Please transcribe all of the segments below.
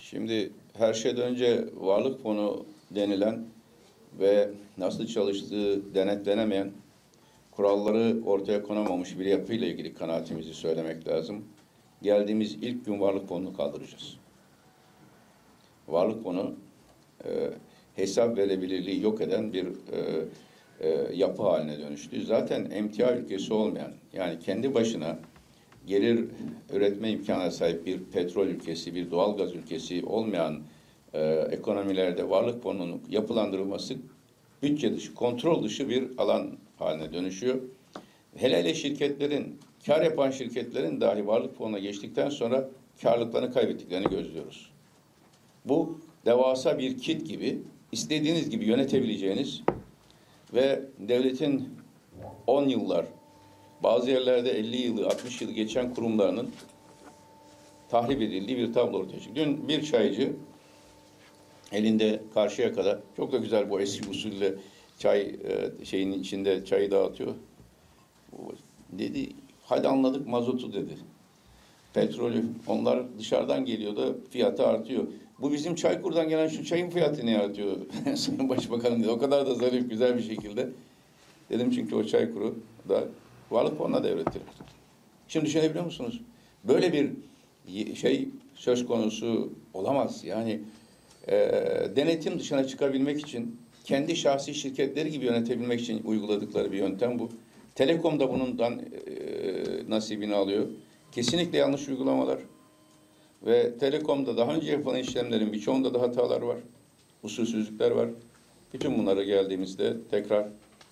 Şimdi her şeyden önce varlık fonu denilen ve nasıl çalıştığı denetlenemeyen, kuralları ortaya konamamış bir yapıyla ilgili kanaatimizi söylemek lazım. Geldiğimiz ilk gün varlık fonunu kaldıracağız. Varlık fonu hesap verebilirliği yok eden bir yapı haline dönüştü. Zaten emtia ülkesi olmayan, yani kendi başına gelir üretme imkanına sahip bir petrol ülkesi, bir doğalgaz ülkesi olmayan ekonomilerde varlık fonunun yapılandırılması bütçe dışı, kontrol dışı bir alan haline dönüşüyor. Hele hele şirketlerin, kar yapan şirketlerin dahi varlık fonuna geçtikten sonra karlılıklarını kaybettiklerini gözlüyoruz. Bu devasa bir kit gibi, istediğiniz gibi yönetebileceğiniz ve devletin 10 yıllar, bazı yerlerde 50 yılı, 60 yılı geçen kurumlarının tahrip edildiği bir tablo ortaya çıktı. Dün bir çaycı elinde Karşıyaka'da çok da güzel bu eski usulle çay şeyinin içinde çayı dağıtıyor. Dedi, hadi anladık mazotu dedi. Petrolü, onlar dışarıdan geliyor da fiyatı artıyor. Bu bizim Çaykur'dan gelen şu çayın fiyatı ne artıyor? Sayın Başbakanım dedi. O kadar da zarif, güzel bir şekilde. Dedim çünkü o Çaykur'u da varlık fonuna devrettiler. Şimdi düşünebiliyor musunuz? Böyle bir şey söz konusu olamaz. Yani denetim dışına çıkabilmek için, kendi şahsi şirketleri gibi yönetebilmek için uyguladıkları bir yöntem bu. Telekom da bundan nasibini alıyor. Kesinlikle yanlış uygulamalar. Ve Telekom'da daha önce yapılan işlemlerin birçoğunda da hatalar var. Usulsüzlükler var. Bütün bunlara geldiğimizde tekrar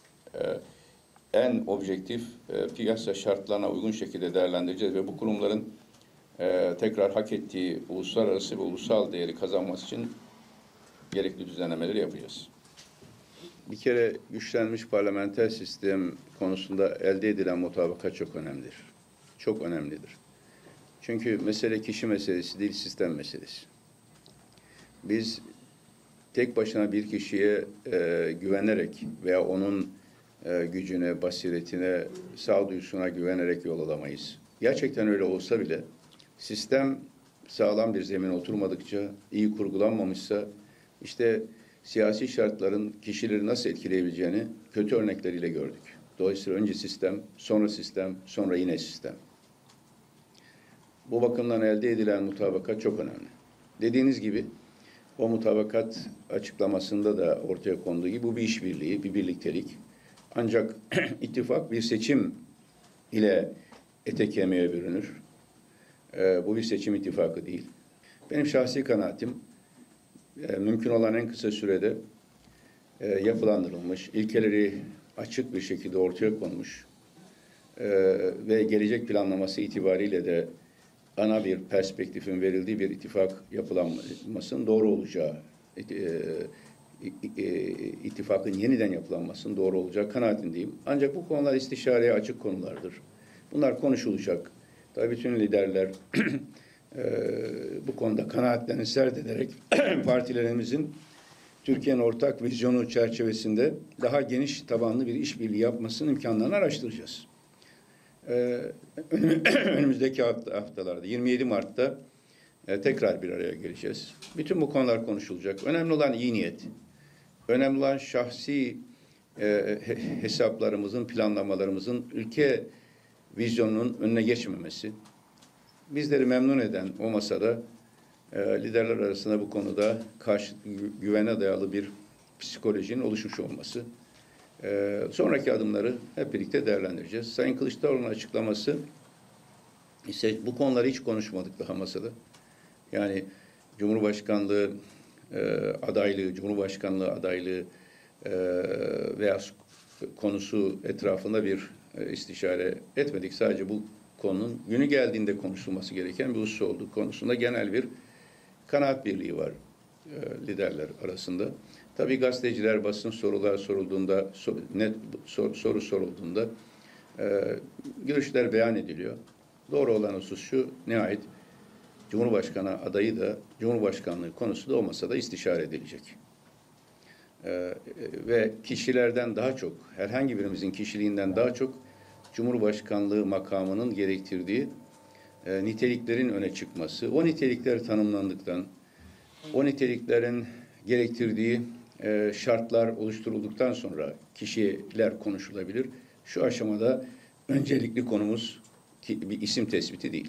en objektif piyasa şartlarına uygun şekilde değerlendireceğiz ve bu kurumların tekrar hak ettiği uluslararası ve ulusal değeri kazanması için gerekli düzenlemeleri yapacağız. Bir kere güçlenmiş parlamenter sistem konusunda elde edilen mutabakat çok önemlidir. Çok önemlidir. Çünkü mesele kişi meselesi değil, sistem meselesi. Biz tek başına bir kişiye güvenerek veya onun gücüne, basiretine, sağduyusuna güvenerek yol alamayız. Gerçekten öyle olsa bile sistem sağlam bir zemin oturmadıkça, iyi kurgulanmamışsa işte siyasi şartların kişileri nasıl etkileyebileceğini kötü örnekleriyle gördük. Dolayısıyla önce sistem, sonra yine sistem. Bu bakımdan elde edilen mutabakat çok önemli. Dediğiniz gibi o mutabakat açıklamasında da ortaya konduğu gibi bu bir işbirliği, bir birliktelik. Ancak ittifak bir seçim ile ete kemiğe bürünür. Bu bir seçim ittifakı değil. Benim şahsi kanaatim mümkün olan en kısa sürede yapılandırılmış, ilkeleri açık bir şekilde ortaya konmuş ve gelecek planlaması itibariyle de ana bir perspektifin verildiği bir ittifak yapılanmasının doğru olacağı, ittifakın yeniden yapılanmasının doğru olacağı kanaatindeyim. Ancak bu konular istişareye açık konulardır. Bunlar konuşulacak. Tabii bütün liderler bu konuda kanaatlerini serdederek partilerimizin Türkiye'nin ortak vizyonu çerçevesinde daha geniş tabanlı bir işbirliği yapmasının imkanlarını araştıracağız. Önümüzdeki haftalarda 27 Mart'ta tekrar bir araya geleceğiz. Bütün bu konular konuşulacak. Önemli olan iyi niyet. Önemli olan şahsi hesaplarımızın, planlamalarımızın ülke vizyonunun önüne geçmemesi. Bizleri memnun eden o masada liderler arasında bu konuda güvene dayalı bir psikolojinin oluşmuş olması. Sonraki adımları hep birlikte değerlendireceğiz. Sayın Kılıçdaroğlu'nun açıklaması ise bu konuları hiç konuşmadık daha masada. Yani Cumhurbaşkanlığı adaylığı veya konusu etrafında bir istişare etmedik. Sadece bu konunun günü geldiğinde konuşulması gereken bir husus olduğu konusunda genel bir kanaat birliği var liderler arasında. Tabii gazeteciler, basın sorular sorulduğunda, soru sorulduğunda görüşler beyan ediliyor. Doğru olan husus şu, nihayet Cumhurbaşkanı adayı da Cumhurbaşkanlığı konusu da o masada istişare edilecek. Ve kişilerden daha çok, herhangi birimizin kişiliğinden daha çok Cumhurbaşkanlığı makamının gerektirdiği niteliklerin öne çıkması, o nitelikler tanımlandıktan O niteliklerin gerektirdiği şartlar oluşturulduktan sonra kişiler konuşulabilir. Şu aşamada öncelikli konumuz bir isim tespiti değil.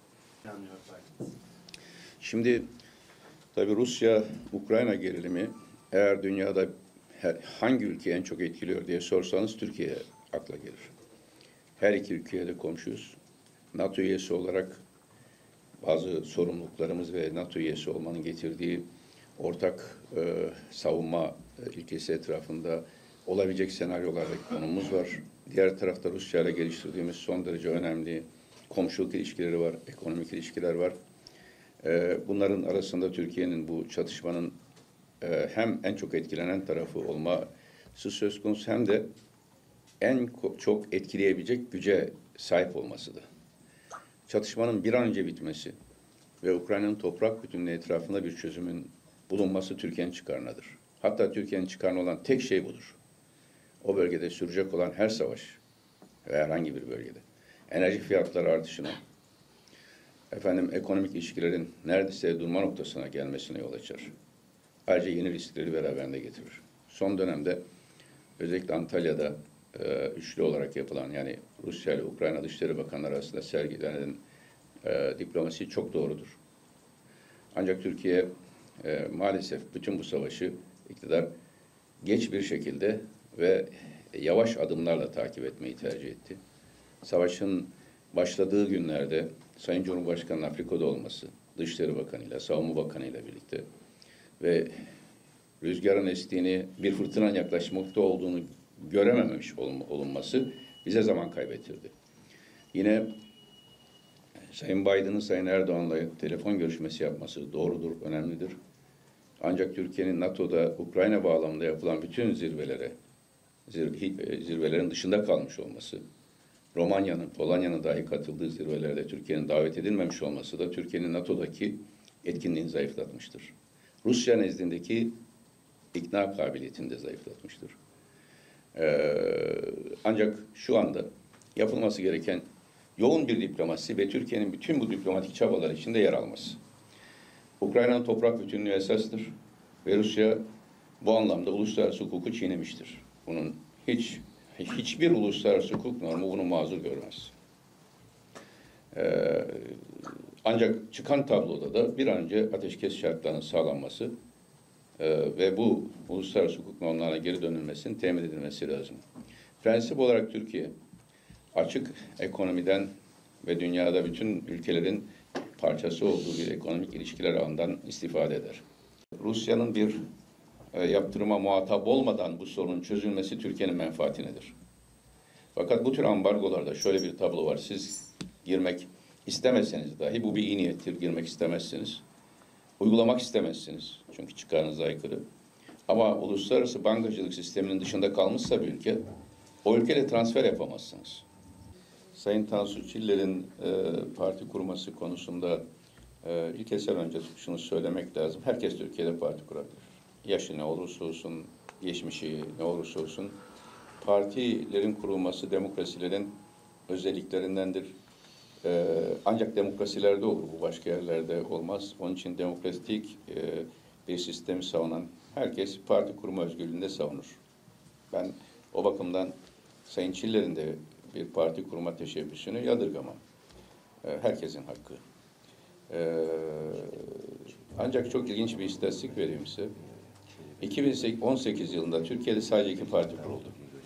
Şimdi tabii Rusya-Ukrayna gerilimi eğer dünyada hangi ülkeyi en çok etkiliyor diye sorsanız Türkiye akla gelir. Her iki ülkeye de komşuyuz. NATO üyesi olarak bazı sorumluluklarımız ve NATO üyesi olmanın getirdiği ortak savunma ilkesi etrafında olabilecek senaryolardaki konumuz var. Diğer tarafta Rusya ile geliştirdiğimiz son derece önemli komşuluk ilişkileri var, ekonomik ilişkiler var. Bunların arasında Türkiye'nin bu çatışmanın hem en çok etkilenen tarafı olması söz konusu hem de en çok etkileyebilecek güce sahip olmasıdır. Çatışmanın bir an önce bitmesi ve Ukrayna'nın toprak bütünlüğü etrafında bir çözümün bulunması Türkiye'nin çıkarınadır. Hatta Türkiye'nin çıkarına olan tek şey budur. O bölgede sürecek olan her savaş ve herhangi bir bölgede enerji fiyatları artışına, ekonomik ilişkilerin neredeyse durma noktasına gelmesine yol açar. Ayrıca yeni riskleri beraberinde getirir. Son dönemde özellikle Antalya'da üçlü olarak yapılan yani Rusya ile Ukrayna Dışişleri Bakanları arasında sergilenen diplomasi çok doğrudur. Ancak Türkiye maalesef bütün bu savaşı iktidar geç bir şekilde ve yavaş adımlarla takip etmeyi tercih etti. Savaşın başladığı günlerde Sayın Cumhurbaşkanı'nın Afrika'da olması, Dışişleri Bakanı'yla, Savunma Bakanı'yla birlikte ve rüzgarın estiğini, bir fırtınanın yaklaşmakta olduğunu görememiş olunması bize zaman kaybettirdi. Yine Sayın Biden'ın Sayın Erdoğan'la telefon görüşmesi yapması doğrudur, önemlidir. Ancak Türkiye'nin NATO'da Ukrayna bağlamında yapılan bütün zirvelerin dışında kalmış olması, Romanya'nın, Polonya'nın dahi katıldığı zirvelerde Türkiye'nin davet edilmemiş olması da Türkiye'nin NATO'daki etkinliğini zayıflatmıştır. Rusya nezdindeki ikna kabiliyetini de zayıflatmıştır. Ancak şu anda yapılması gereken yoğun bir diplomasi ve Türkiye'nin bütün bu diplomatik çabalar içinde yer alması. Ukrayna'nın toprak bütünlüğü esastır ve Rusya bu anlamda uluslararası hukuku çiğnemiştir. Bunun hiçbir uluslararası hukuk normu bunu mazur görmez. Ancak çıkan tabloda da bir an önce ateşkes şartlarının sağlanması ve bu uluslararası hukuk normlarına geri dönülmesinin temin edilmesi lazım. Prensip olarak Türkiye açık ekonomiden ve dünyada bütün ülkelerin parçası olduğu bir ekonomik ilişkiler ağından istifade eder. Rusya'nın bir yaptırıma muhatap olmadan bu sorunun çözülmesi Türkiye'nin menfaatinedir. Fakat bu tür ambargolarda şöyle bir tablo var. Siz girmek istemezseniz dahi bu bir iyi niyettir. Girmek istemezsiniz. Uygulamak istemezsiniz. Çünkü çıkarınıza aykırı. Ama uluslararası bankacılık sisteminin dışında kalmışsa bir ülke, o ülkeyle transfer yapamazsınız. Sayın Tansu Çiller'in parti kurması konusunda ilkesel önce şunu söylemek lazım. Herkes Türkiye'de parti kurabilir. Yaşı ne olursa olsun, geçmişi ne olursa olsun. Partilerin kurulması demokrasilerin özelliklerindendir. Ancak demokrasilerde olur, bu başka yerlerde olmaz. Onun için demokratik bir sistemi savunan herkes parti kurma özgürlüğünde savunur. Ben o bakımdan Sayın Çiller'in de bir parti kurma teşebbüsünü yadırgamam. Herkesin hakkı. Ancak çok ilginç bir istatistik vereyim size. 2018 yılında Türkiye'de sadece 2 parti kuruldu.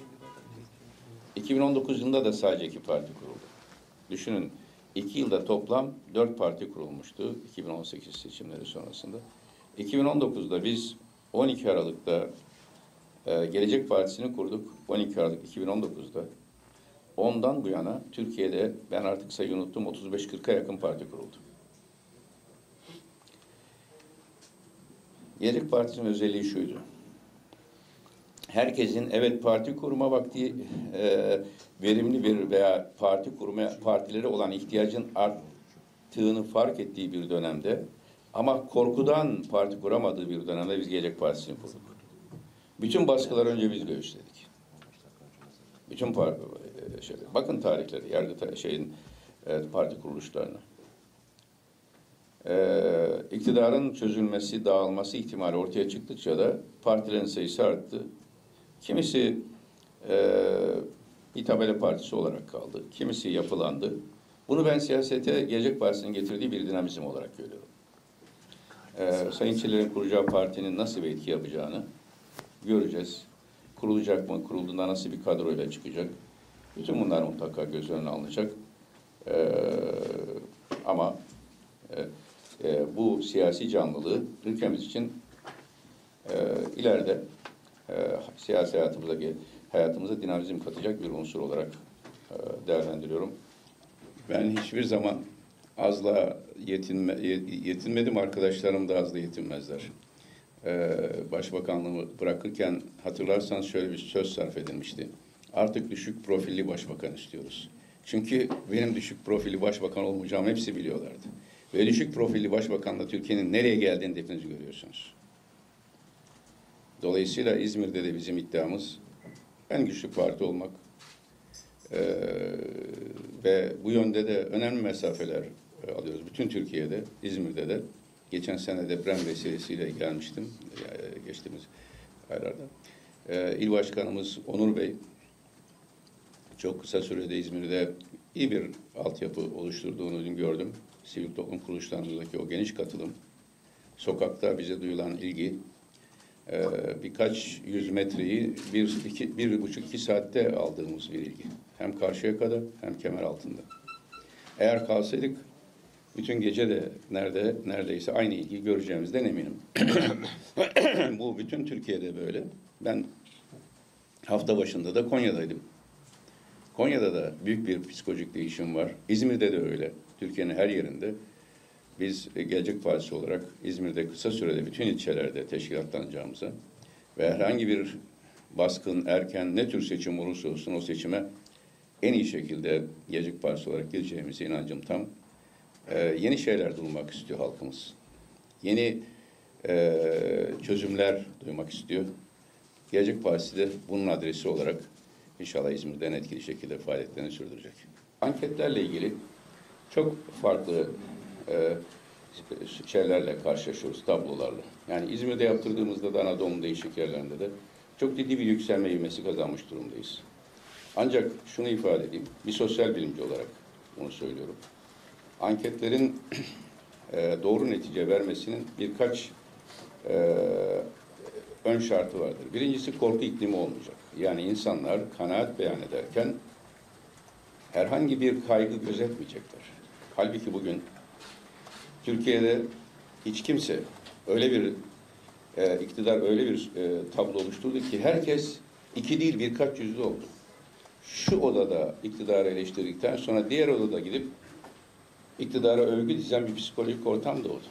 2019 yılında da sadece 2 parti kuruldu. Düşünün, 2 yılda toplam 4 parti kurulmuştu 2018 seçimleri sonrasında. 2019'da biz 12 Aralık'ta Gelecek Partisi'ni kurduk. 12 Aralık 2019'da. Ondan bu yana Türkiye'de ben artık sayıyı unuttum 35-40'a yakın parti kuruldu. Gelecek Partisi'nin özelliği şuydu. Herkesin evet parti kurma vakti verimli bir veya parti kurma partileri olan ihtiyacın arttığını fark ettiği bir dönemde ama korkudan parti kuramadığı bir dönemde biz Gelecek Partisi'ni kurduk. Bütün baskılar önce biz göğüsledik. Bütün bakın tarihleri, parti kuruluşlarına. iktidarın çözülmesi, dağılması ihtimali ortaya çıktıkça da partilerin sayısı arttı. Kimisi bir tabela partisi olarak kaldı, kimisi yapılandı. Bunu ben siyasete Gelecek Partisi'nin getirdiği bir dinamizm olarak görüyorum. Sayın Çiller'in kuracağı partinin nasıl bir etki yapacağını göreceğiz. Kurulacak mı, kurulduğunda nasıl bir kadroyla çıkacak? Bütün bunlar mutlaka göz önüne alınacak. Ama bu siyasi canlılığı ülkemiz için ileride siyasi hayatımıza dinamizm katacak bir unsur olarak değerlendiriyorum. Ben hiçbir zaman azla yetinmedim, arkadaşlarım da azla yetinmezler. Başbakanlığımı bırakırken hatırlarsanız şöyle bir söz sarf edilmişti. Artık düşük profilli başbakan istiyoruz. Çünkü benim düşük profilli başbakan olmayacağımı hepsi biliyorlardı. Ve düşük profilli başbakanla Türkiye'nin nereye geldiğini de hepiniz görüyorsunuz. Dolayısıyla İzmir'de de bizim iddiamız en güçlü parti olmak ve bu yönde de önemli mesafeler alıyoruz. Bütün Türkiye'de, İzmir'de de. Geçen sene deprem vesilesiyle gelmiştim, geçtiğimiz aylarda. İl Başkanımız Onur Bey çok kısa sürede İzmir'de iyi bir altyapı oluşturduğunu dün gördüm. Sivil toplum kuruluşlarımızdaki o geniş katılım, sokakta bize duyulan ilgi, birkaç yüz metreyi bir buçuk iki saatte aldığımız bir ilgi. Hem Karşıyaka'da hem Kemeraltı'nda. Eğer kalsaydık bütün gece de neredeyse aynı ilgiyi göreceğimizden eminim. Bu bütün Türkiye'de böyle. Ben hafta başında da Konya'daydım. Konya'da da büyük bir psikolojik değişim var. İzmir'de de öyle. Türkiye'nin her yerinde. Biz Gelecek Partisi olarak İzmir'de kısa sürede bütün ilçelerde teşkilatlanacağımıza ve herhangi bir baskın, erken ne tür seçim olursa olsun o seçime en iyi şekilde Gelecek Partisi olarak gireceğimize inancım tam. Yeni şeyler duymak istiyor halkımız. Yeni çözümler duymak istiyor. Gelecek Partisi de bunun adresi olarak İnşallah İzmir'den etkili şekilde faaliyetlerini sürdürecek. Anketlerle ilgili çok farklı şeylerle karşılaşıyoruz, tablolarla. Yani İzmir'de yaptırdığımızda da Anadolu'nun değişik yerlerinde de çok ciddi bir yükselme ivmesi kazanmış durumdayız. Ancak şunu ifade edeyim, bir sosyal bilimci olarak bunu söylüyorum. Anketlerin doğru netice vermesinin birkaç ön şartı vardır. Birincisi korku iklimi olmayacak. Yani insanlar kanaat beyan ederken herhangi bir kaygı gözetmeyecekler. Halbuki bugün Türkiye'de hiç kimse öyle bir iktidar öyle bir tablo oluşturdu ki herkes iki değil birkaç yüzlü oldu. Şu odada iktidarı eleştirdikten sonra diğer odada gidip iktidara övgü dizen bir psikolojik ortam doğdu.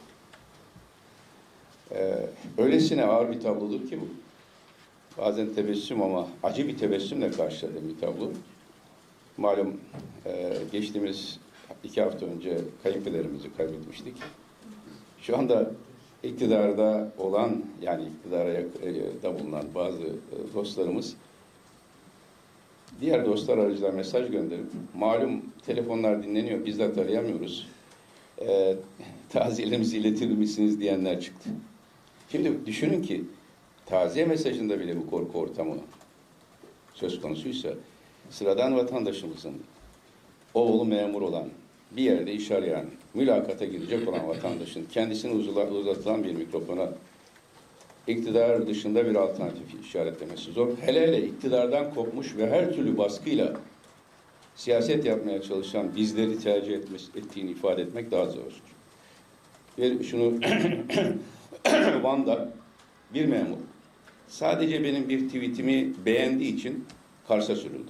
Öylesine ağır bir tablodur ki bu. Bazen tebessüm ama acı bir tebessümle karşıladığım bir tablo. Malum geçtiğimiz 2 hafta önce kayınpederimizi kaybetmiştik. Şu anda iktidarda olan, yani iktidara bulunan bazı dostlarımız diğer dostlar aracılığıyla mesaj gönderip malum telefonlar dinleniyor, bizzat arayamıyoruz. Taziyelerimizi iletir misiniz diyenler çıktı. Şimdi düşünün ki taziye mesajında bile bu korku ortamı söz konusuysa sıradan vatandaşımızın oğlu memur olan, bir yerde iş arayan, mülakata girecek olan vatandaşın kendisini uzatılan bir mikrofona iktidar dışında bir alternatif işaretlemesi zor. Hele hele iktidardan kopmuş ve her türlü baskıyla siyaset yapmaya çalışan bizleri tercih ettiğini ifade etmek daha zor. Ve şunu Van'da bir memur sadece benim bir tweetimi beğendiği için Kars'a sürüldü.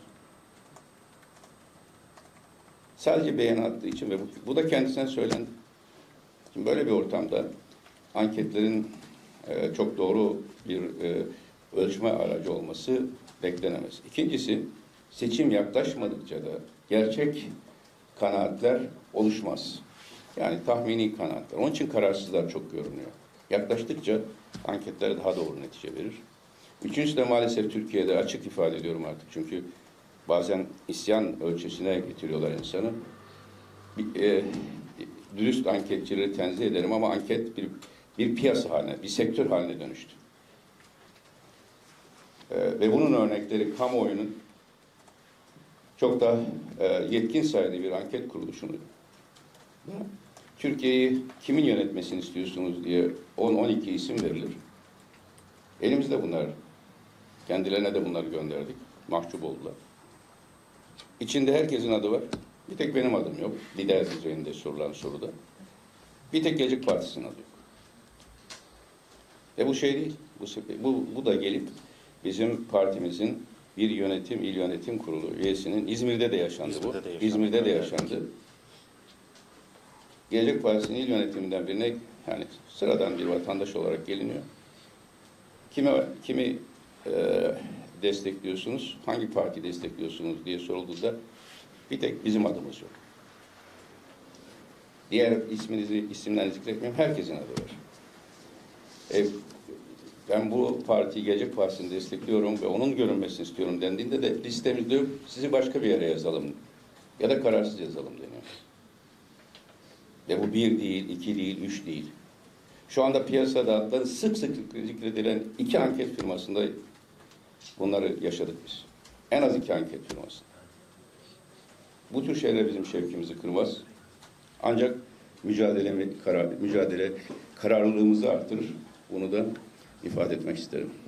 Sadece beğen attığı için ve bu da kendisine söylendi. Şimdi böyle bir ortamda anketlerin çok doğru bir ölçme aracı olması beklenemez. İkincisi, seçim yaklaşmadıkça da gerçek kanaatler oluşmaz. Yani tahmini kanaatler. Onun için kararsızlar çok görünüyor. Yaklaştıkça anketler daha doğru netice verir. Üçüncüsü de maalesef Türkiye'de açık ifade ediyorum artık. Çünkü bazen isyan ölçüsüne getiriyorlar insanı. dürüst anketçileri tenzih ederim ama anket bir piyasa haline, bir sektör haline dönüştü. Ve bunun örnekleri kamuoyunun çok da yetkin saydığı bir anket kuruluşunu Türkiye'yi kimin yönetmesini istiyorsunuz diye 10-12 isim verilir. Elimizde bunlar. Kendilerine de bunları gönderdik. Mahcup oldular. İçinde herkesin adı var. Bir tek benim adım yok. Lider düzeyinde sorulan soruda. Bir tek Gelecek Partisi'nin adı yok. Bu şey değil. Bu da gelip bizim partimizin bir yönetim, il yönetim kurulu üyesinin İzmir'de de yaşandı bu. İzmir'de de yaşandı. Gelecek Partisi'nin il yönetiminden birine yani sıradan bir vatandaş olarak geliniyor. Kimi destekliyorsunuz, hangi parti destekliyorsunuz diye sorulduğunda bir tek bizim adımız yok. Diğer isimden zikretmiyorum, herkesin adı var. Ben bu partiyi, Gelecek Partisi'ni destekliyorum ve onun görünmesini istiyorum dendiğinde de listemizde yok, sizi başka bir yere yazalım ya da kararsız yazalım deniyor. Ve bu 1 değil, 2 değil, 3 değil. Şu anda piyasada adları sık sık zikredilen 2 anket firmasında bunları yaşadık biz. En az 2 anket firmasında. Bu tür şeyler bizim şevkimizi kırmaz. Ancak mücadele kararlılığımızı artırır. Bunu da ifade etmek isterim.